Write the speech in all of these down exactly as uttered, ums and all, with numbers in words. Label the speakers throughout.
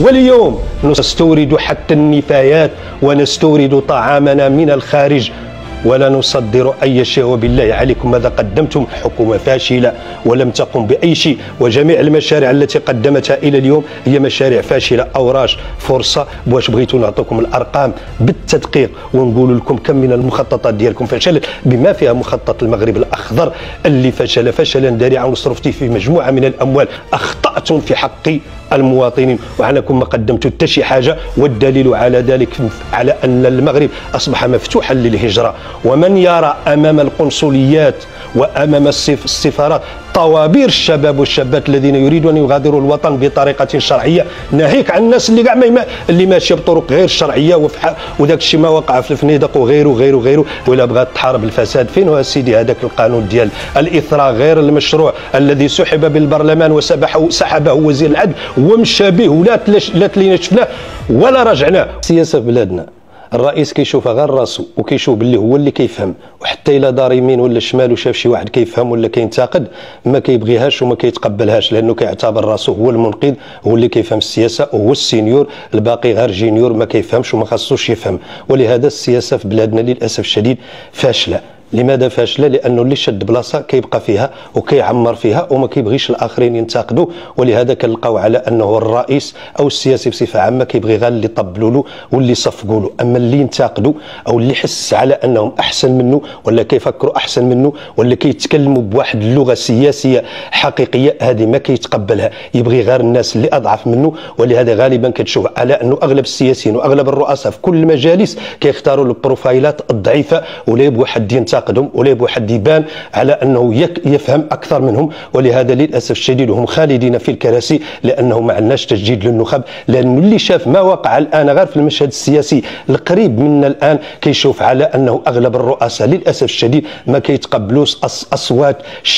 Speaker 1: واليوم نستورد حتى النفايات ونستورد طعامنا من الخارج ولا نصدر أي شيء. وبالله عليكم ماذا قدمتم؟ حكومة فاشلة ولم تقم بأي شيء، وجميع المشاريع التي قدمتها إلى اليوم هي مشاريع فاشلة. أوراش فرصة باش بغيتوا نعطيكم الأرقام بالتدقيق ونقول لكم كم من المخططات ديالكم فشلت، بما فيها مخطط المغرب الأخضر اللي فشل فشلا ذريعا وصرفتي في مجموعة من الأموال. أخطأتم في حق المواطنين وعنكم ما قدمتوا حتى شي حاجة، والدليل على ذلك على أن المغرب أصبح مفتوحا للهجرة. ومن يرى أمام القنصليات وأمام السفارات طوابير الشباب والشابات الذين يريدون أن يغادروا الوطن بطريقة شرعية، ناهيك عن الناس اللي كاع اللي ماشيه بطرق غير شرعيه وداك الشيء ما وقع في الفنيدق وغيره وغيره وغيره، ولا بغات تحارب الفساد. فين هو سيدي هذاك القانون ديال الإثراء غير المشروع الذي سحب بالبرلمان وسحبه سحبه وزير العدل ومشى به ولا لا تلينا شفناه ولا رجعناه؟ السياسه في بلادنا الرئيس كيشوفها غير راسو وكيشوف باللي هو اللي كيفهم، وحتى الا دار يمين ولا شمال وشاف شي واحد كيفهم ولا كينتقد ما كيبغيهاش وما كيتقبلهاش، لانه كيعتبر راسو هو المنقذ، هو اللي كيفهم السياسه وهو السينيور، الباقي غير جينيور ما كيفهمش وما خاصوش يفهم. ولهذا السياسه في بلادنا للاسف الشديد فاشله. لماذا فاشله؟ لانه اللي شد بلاصه كيبقى فيها وكيعمر فيها وما كيبغيش الاخرين ينتقدوا، ولهذا كنلقاو على انه الرئيس او السياسي بصفه عامه كيبغي غير اللي يطبلوا له واللي يصفقوا له، اما اللي ينتقدوا او اللي يحس على انهم احسن منه ولا كيفكروا احسن منه ولا كيتكلموا بواحد اللغه سياسيه حقيقيه، هذه ما كيتقبلها، يبغي غير الناس اللي اضعف منه. ولهذا غالبا كتشوف على انه اغلب السياسيين واغلب الرؤساء في كل المجالس كيختاروا البروفايلات الضعيفه ولا يبغوا حد ينتقد ولا يبغوا حد يبان على انه يفهم اكثر منهم. ولهذا للاسف الشديد هم خالدين في الكراسي، لانه ما عندناش تجديد للنخب، لانه اللي شاف ما وقع الان غير في المشهد السياسي القريب منا الان كيشوف على انه اغلب الرؤساء للاسف الشديد ما كيتقبلوش اصوات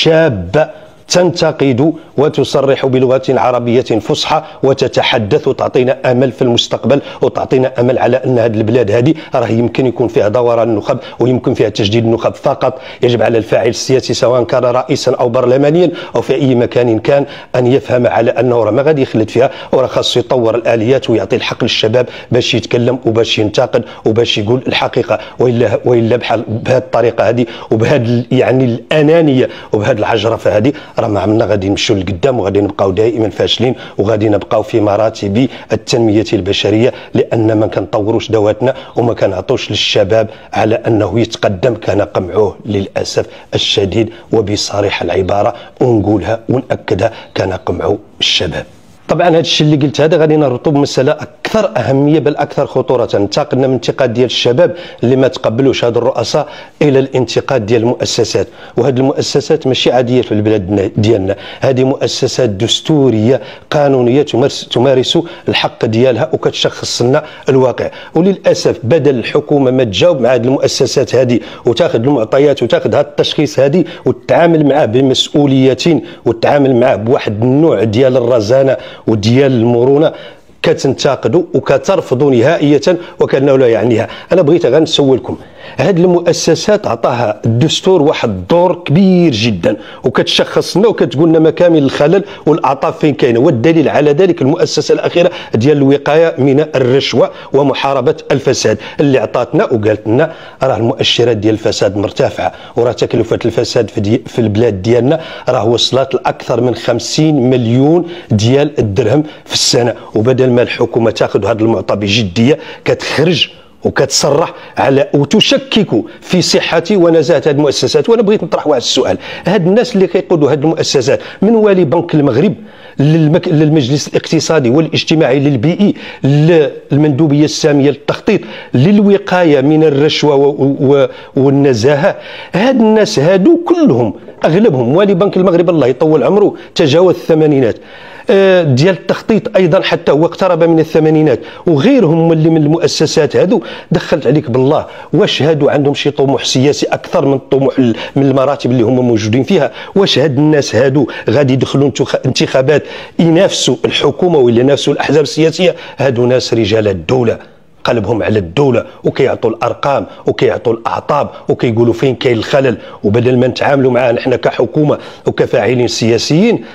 Speaker 1: شابه تنتقد وتصرح بلغة عربية فصحى وتتحدث وتعطينا امل في المستقبل وتعطينا امل على ان هذه البلاد هذه راه يمكن يكون فيها دوران النخب ويمكن فيها تجديد النخب. فقط يجب على الفاعل السياسي سواء كان رئيسا او برلمانيا او في اي مكان كان ان يفهم على انه راه ما غادي يخلد فيها، وراه خاصو يطور الاليات ويعطي الحق للشباب باش يتكلم وباش ينتقد وباش يقول الحقيقه. والا والا بحال بهذه الطريقه هذه وبهذه يعني الانانيه وبهذه العجرفه هذه راه ما عملنا غادي نمشيو لقدام وغادي نبقاو دائما فاشلين وغادي نبقاو في مراتب التنميه البشريه، لان ما كنطوروش دواتنا وما كنعطوش للشباب على انه يتقدم، كنقمعوه للاسف الشديد وبصريح العباره ونقولها وناكدها كنقمعوا الشباب. طبعا هذا الشيء اللي قلت هذا غادي نربطو بمساله اكثر اهميه بل اكثر خطوره. انتقلنا من انتقاد ديال الشباب اللي ما تقبلوش هاد الرؤساء الى الانتقاد ديال المؤسسات، وهذه المؤسسات ماشي عاديه في البلاد ديالنا، هذه مؤسسات دستوريه قانونيه تمارس تمارس الحق ديالها وكتشخص لنا الواقع. وللاسف بدل الحكومه ما تجاوب مع هذه المؤسسات هذه وتاخذ المعطيات وتاخذ هذا التشخيص هذه وتتعامل معه بمسؤوليه وتتعامل معه بواحد النوع ديال الرزانه وديال المرونه، كتنتقدوا وكترفضوا نهائيه وكانه لا يعنيها. انا بغيت غير نسولكم، هذه المؤسسات عطاها الدستور واحد الدور كبير جدا وكتشخص لنا وكتقول لنا مكامن الخلل والاعطال فين كاينه، والدليل على ذلك المؤسسه الاخيره ديال الوقايه من الرشوه ومحاربه الفساد اللي عطاتنا وقالت لنا راه المؤشرات ديال الفساد مرتفعه، وراه تكلفه الفساد في, دي في البلاد ديالنا راه وصلت لاكثر من خمسين مليون ديال الدرهم في السنه. وبدل ما الحكومه تاخذ هذا المعطى بجديه كتخرج وكتصرح على وتشكك في صحه ونزاهه هذه المؤسسات. وانا بغيت نطرح واحد السؤال، هاد الناس اللي كيقودوا هذه المؤسسات من والي بنك المغرب للمك... للمجلس الاقتصادي والاجتماعي للبيئي للمندوبيه الساميه للتخطيط للوقايه من الرشوه و... و... والنزاهه، هاد الناس هادو كلهم اغلبهم والي بنك المغرب الله يطول عمره تجاوز الثمانينات ديال التخطيط ايضا حتى هو اقترب من الثمانينات، وغيرهم اللي من المؤسسات هذو دخلت عليك بالله واش هادو عندهم شي طموح سياسي اكثر من الطموح من المراتب اللي هم موجودين فيها؟ واش هاد الناس هادو غادي يدخلوا انتخابات ينافسوا الحكومه ولا ينافسوا الاحزاب السياسيه؟ هادو ناس رجال الدوله قلبهم على الدوله وكيعطوا الارقام وكيعطوا الاعطاب وكيقولوا فين كاين الخلل، وبدل ما نتعاملوا معاه نحن كحكومه وكفاعلين سياسيين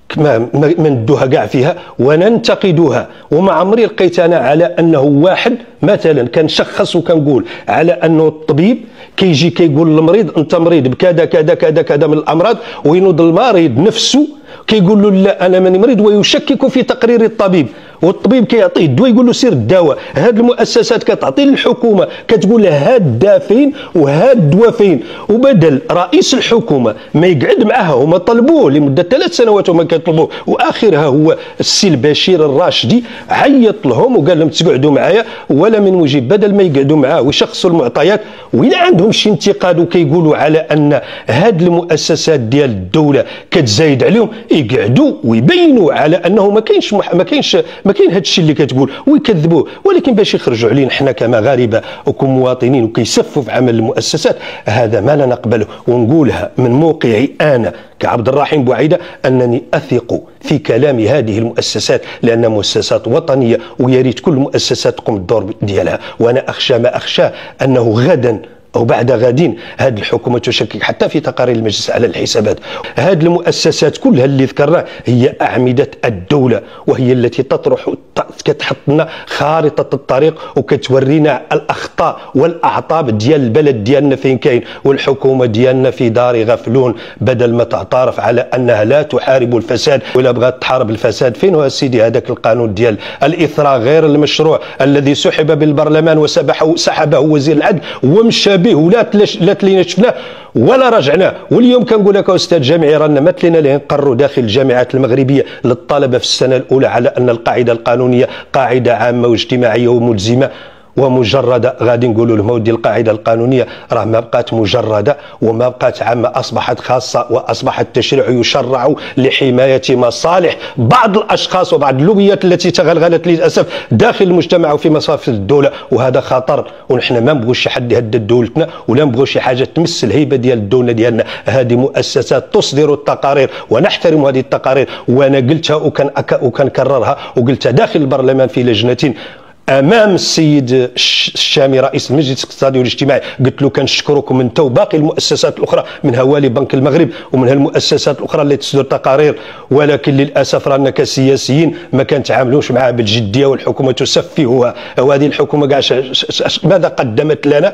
Speaker 1: ما ما ندوها كاع فيها وننتقدوها. وما عمري لقيت انا على انه واحد مثلا كنشخص وكنقول على انه الطبيب كيجي كيقول للمريض انت مريض بكذا كذا كذا كذا من الامراض، وينوض المريض نفسه كيقول له لا انا ماني مريض، ويشكك في تقرير الطبيب، والطبيب كيعطيه الدواء يقول له سير الدواء. هاد المؤسسات كتعطي للحكومه كتقول لها هاد الدواء فين وهاد الدواء فين، وبدل رئيس الحكومه ما يقعد معها، هما طلبوه لمده ثلاث سنوات وما كيطلبوه، واخرها هو السي البشير الراشدي عيط لهم وقال لهم تقعدوا معايا ولا من مجيب، بدل ما يقعدوا معاه ويشخصوا المعطيات. وإلا عندهم شي انتقاد وكيقولوا على ان هاد المؤسسات ديال الدوله كتزايد عليهم، يقعدوا ويبينوا على انه ما كاينش ما كاينش ما كاين هذا الشيء اللي كتقول ويكذبوه، ولكن باش يخرجوا علينا حنا كمغاربه وكمواطنين وكيسفوا في عمل المؤسسات، هذا ما لا نقبله. ونقولها من موقعي انا كعبد الرحيم بوعيده انني اثق في كلام هذه المؤسسات لانها مؤسسات وطنيه، ويا ريت كل مؤسسات تقوم بالدور ديالها. وانا اخشى ما اخشاه انه غدا أو بعد غد هذه الحكومة تشكك حتى في تقارير المجلس على الحسابات. هذه المؤسسات كلها اللي ذكرنا هي أعمدة الدولة، وهي التي تطرح كتحط لنا خارطة الطريق وكتورينا الأخطاء والأعطاب ديال البلد ديالنا فين كاين. والحكومة ديالنا في دار غفلون، بدل ما تعترف على أنها لا تحارب الفساد، ولا بغات تحارب الفساد فين هو سيدي هذاك القانون ديال الإثراء غير المشروع الذي سحب بالبرلمان وسحبه سحبه وزير العدل ومشى به ولا لا تلينا شفناه ولا رجعناه. واليوم كنقول لك استاذ جامعي رانا مثلنا اللي نقروا داخل الجامعات المغربيه للطلبه في السنه الاولى على ان القاعده القانونيه قاعده عامه واجتماعيه وملزمه ومجرده. غادي نقولوا لهم ودي القاعده القانونيه راه ما بقات مجرده وما بقات عامه، اصبحت خاصه، واصبح التشريع يشرع لحمايه مصالح بعض الاشخاص وبعض اللوبيات التي تغلغلت للاسف داخل المجتمع وفي مصافي الدوله، وهذا خطر. ونحن ما نبغوش شي حد يهدد دولتنا ولا نبغوا شي حاجه تمس الهيبه ديال الدوله ديالنا. هذه مؤسسات تصدر التقارير ونحترم هذه التقارير، وانا قلتها وكان وكنكررها وقلتها داخل البرلمان في لجنه امام السيد الشامي رئيس المجلس الاقتصادي والاجتماعي. قلت له كنشكركم انت وباقي المؤسسات الاخرى منها والي بنك المغرب ومنها المؤسسات الاخرى اللي تصدر تقارير، ولكن للاسف رانا كسياسيين ما كنتعاملوش معها بالجديه والحكومه تسفهها. وهذه الحكومه كاع ماذا قدمت لنا؟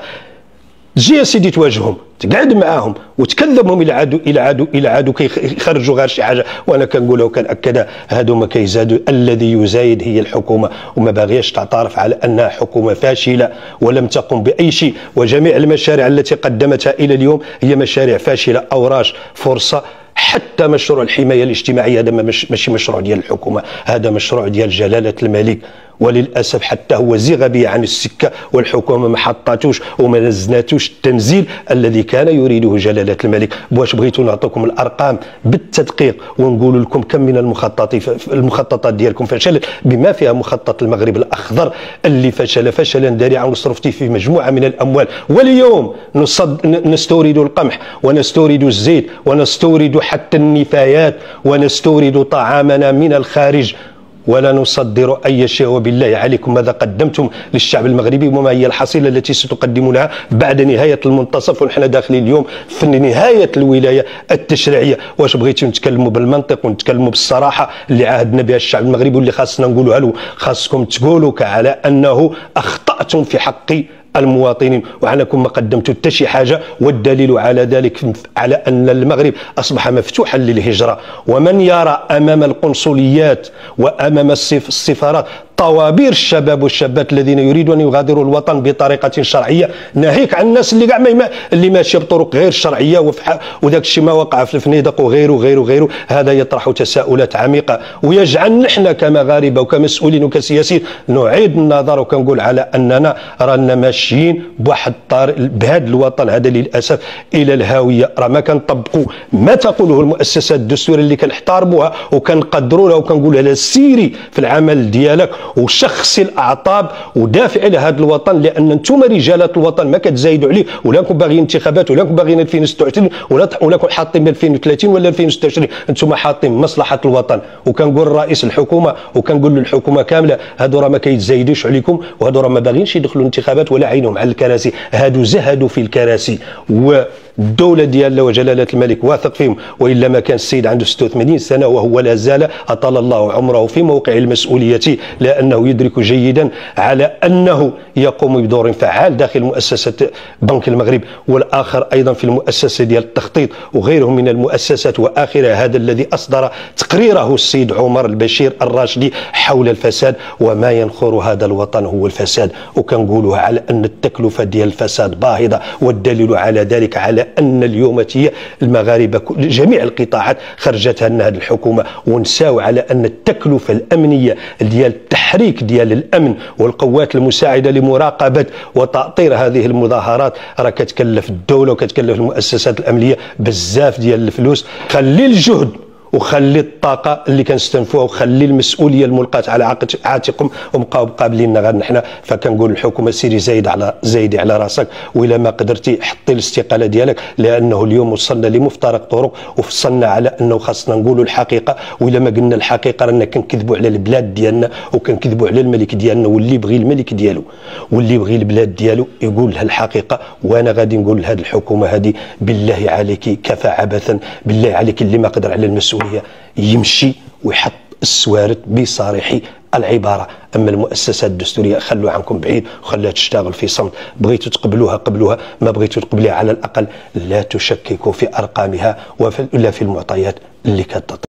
Speaker 1: تجي يا سيدي تواجههم، تقعد معاهم وتكذبهم الى عادوا الى عادوا الى عادوا كيخرجوا غير شي حاجه. وانا كنقولها وكنأكدها، هادو ما كيزادوا، الذي يزايد هي الحكومه، وما باغياش تعترف على انها حكومه فاشله ولم تقم باي شيء. وجميع المشاريع التي قدمتها الى اليوم هي مشاريع فاشله، اوراش فرصه. حتى مشروع الحمايه الاجتماعيه هذا ماشي مشروع ديال الحكومه، هذا مشروع ديال جلاله الملك، وللاسف حتى هو زيغ به عن السكه، والحكومه ما حطاتوش وما نزلاتوش التنزيل الذي كان يريده جلاله الملك. واش بغيتوا نعطيكم الارقام بالتدقيق ونقول لكم كم من المخططات المخططات ديالكم فشلت، بما فيها مخطط المغرب الاخضر اللي فشل فشلا ذريعا وصرفتي في مجموعه من الاموال. واليوم نصد نستورد القمح ونستورد الزيت ونستورد حتى النفايات ونستورد طعامنا من الخارج ولا نصدر اي شيء. وبالله عليكم ماذا قدمتم للشعب المغربي وما هي الحصيله التي ستقدمونها بعد نهايه المنتصف ونحن داخلين اليوم في نهايه الولايه التشريعيه؟ واش بغيتوا نتكلموا بالمنطق ونتكلموا بالصراحه اللي عاهدنا بها الشعب المغربي واللي خاصنا نقولوها له؟ خاصكم تقولوا على انه اخطاتم في حق المواطنين وعنكم ما قدمتوا حتى شي حاجه. والدليل على ذلك على ان المغرب اصبح مفتوحا للهجره، ومن يرى امام القنصليات وامام السفارات طوابير الشباب والشابات الذين يريدون ان يغادروا الوطن بطريقه شرعيه، ناهيك عن الناس اللي كاع اللي ماشيه بطرق غير شرعيه وداك الشيء ما وقع في الفنيدق وغيره وغيره وغيره، هذا يطرح تساؤلات عميقه ويجعل نحن كمغاربه وكمسؤولين وكسياسيين نعيد النظر وكنقول على اننا رانا ماشيين بواحد الطريق بهذا الوطن هذا للاسف الى الهاويه. راه ما كنطبقوا ما تقوله المؤسسات الدستوريه اللي كنحترموها وكنقدروا لها وكنقولوا لها سيري في العمل ديالك وشخصي الاعطاب ودافع لهذا الوطن، لان انتم رجالات الوطن ما كتزايدوا عليه. ولا كون باغيين انتخابات ولا كون باغيين ألفين وستة وعشرين ولا ولا كون حاطين ألفين وثلاثين ولا ألفين وستة وعشرين، انتم حاطين مصلحه الوطن. وكنقول رئيس الحكومه وكنقول للحكومه كامله، هادو راه ما كيتزايدوش عليكم، وهادو راه ما باغيينش يدخلوا انتخابات ولا عينهم على الكراسي، هادو زهدوا في الكراسي. و الدوله ديالنا وجلاله الملك واثق فيهم، والا ما كان السيد عنده ستة وثمانين سنه وهو لا زال اطال الله عمره في موقع المسؤوليه، لانه يدرك جيدا على انه يقوم بدور فعال داخل مؤسسه بنك المغرب، والاخر ايضا في المؤسسه ديال التخطيط وغيرهم من المؤسسات، واخرها هذا الذي اصدر تقريره السيد عمر البشير الراشدي حول الفساد، وما ينخر هذا الوطن هو الفساد. وكنقولوا على ان التكلفه ديال الفساد باهظه، والدليل على ذلك على ان اليوم هي المغاربه جميع القطاعات خرجتها لنا هذه الحكومه، ونساو على ان التكلفه الامنيه ديال التحريك ديال الامن والقوات المساعده لمراقبه وتاطير هذه المظاهرات راه كتكلف الدوله وكتكلف المؤسسات الامنيه بزاف ديال الفلوس. خلي الجهد وخلي الطاقه اللي كنستنفوها وخلي المسؤوليه الملقاه على عاتقكم وبقاو قابليننا غير نحن. فكنقول الحكومه سيري زايد على زايدي على راسك، والا ما قدرتي حطي الاستقاله ديالك، لانه اليوم وصلنا لمفترق طرق وفصلنا على انه خاصنا نقولوا الحقيقه، والا ما قلنا الحقيقه رانا كنكذبوا على البلاد ديالنا وكنكذبوا على الملك ديالنا، واللي يبغي الملك ديالو واللي يبغي البلاد ديالو يقول لها الحقيقه. وانا غادي نقول لهذه الحكومه هذه بالله عليك كفى عبثا، بالله عليك اللي ما قدر على المسؤوليه يمشي ويحط السوارد بصريح العباره. اما المؤسسات الدستوريه خلوا عنكم بعيد وخلوها تشتغل في صمت، بغيتوا تقبلوها قبلوها، ما بغيتوا تقبلوها على الاقل لا تشككوا في ارقامها ولا في المعطيات اللي كتعطي.